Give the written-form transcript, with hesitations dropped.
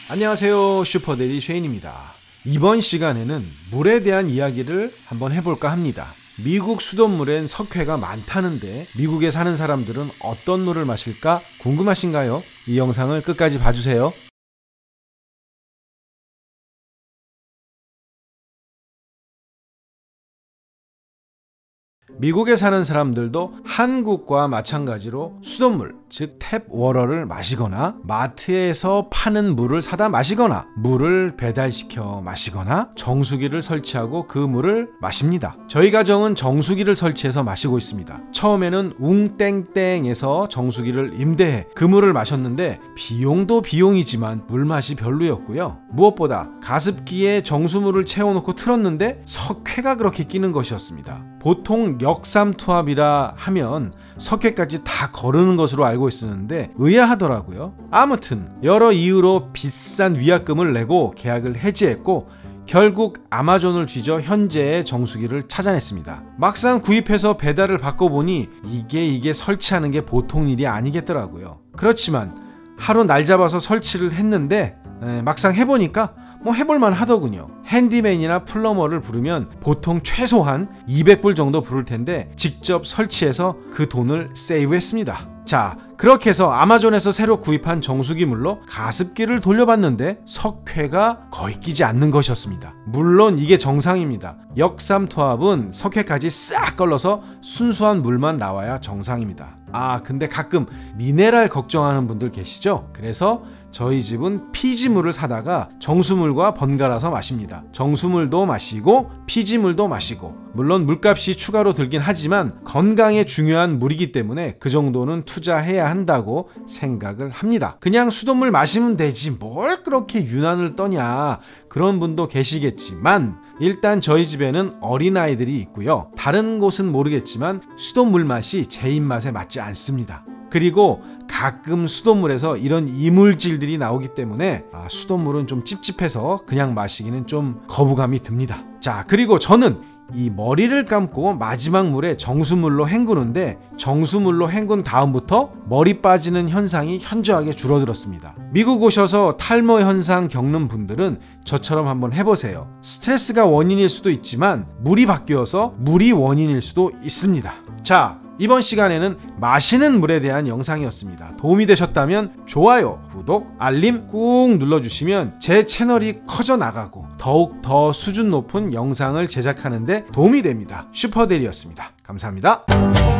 안녕하세요, 슈퍼데리 쉐인입니다. 이번 시간에는 물에 대한 이야기를 한번 해볼까 합니다. 미국 수돗물엔 석회가 많다는데 미국에 사는 사람들은 어떤 물을 마실까 궁금하신가요? 이 영상을 끝까지 봐주세요. 미국에 사는 사람들도 한국과 마찬가지로 수돗물, 즉 탭워터를 마시거나 마트에서 파는 물을 사다 마시거나 물을 배달시켜 마시거나 정수기를 설치하고 그 물을 마십니다. 저희 가정은 정수기를 설치해서 마시고 있습니다. 처음에는 웅땡땡에서 정수기를 임대해 그 물을 마셨는데 비용도 비용이지만 물맛이 별로였고요. 무엇보다 가습기에 정수물을 채워놓고 틀었는데 석회가 그렇게 끼는 것이었습니다. 보통 역삼투압이라 하면 석회까지 다 거르는 것으로 알고 있었는데 의아하더라고요. 아무튼 여러 이유로 비싼 위약금을 내고 계약을 해지했고 결국 아마존을 뒤져 현재의 정수기를 찾아냈습니다. 막상 구입해서 배달을 받고 보니 이게 설치하는 게 보통 일이 아니겠더라고요. 그렇지만 하루 날 잡아서 설치를 했는데 막상 해보니까 해볼만 하더군요. 핸디맨이나 플러머를 부르면 보통 최소한 200불 정도 부를 텐데 직접 설치해서 그 돈을 세이브했습니다. 자, 그렇게 해서 아마존에서 새로 구입한 정수기 물로 가습기를 돌려봤는데 석회가 거의 끼지 않는 것이었습니다. 물론 이게 정상입니다. 역삼투압은 석회까지 싹 걸러서 순수한 물만 나와야 정상입니다. 근데 가끔 미네랄 걱정하는 분들 계시죠? 그래서 저희 집은 피지물을 사다가 정수물과 번갈아서 마십니다. 정수물도 마시고 피지물도 마시고, 물론 물값이 추가로 들긴 하지만 건강에 중요한 물이기 때문에 그 정도는 투자해야 한다고 생각을 합니다. 그냥 수돗물 마시면 되지 뭘 그렇게 유난을 떠냐, 그런 분도 계시겠지만 일단 저희 집에는 어린아이들이 있고요. 다른 곳은 모르겠지만 수돗물 맛이 제 입맛에 맞지 않습니다. 그리고 가끔 수돗물에서 이런 이물질들이 나오기 때문에 수돗물은 좀 찝찝해서 그냥 마시기는 좀 거부감이 듭니다. 자, 그리고 저는 이 머리를 감고 마지막 물에 정수물로 헹구는데 정수물로 헹군 다음부터 머리 빠지는 현상이 현저하게 줄어들었습니다. 미국 오셔서 탈모 현상 겪는 분들은 저처럼 한번 해보세요. 스트레스가 원인일 수도 있지만 물이 바뀌어서 물이 원인일 수도 있습니다. 자, 이번 시간에는 마시는 물에 대한 영상이었습니다. 도움이 되셨다면 좋아요, 구독, 알림 꾹 눌러주시면 제 채널이 커져 나가고 더욱 더 수준 높은 영상을 제작하는 데 도움이 됩니다. 슈퍼데리였습니다. 감사합니다.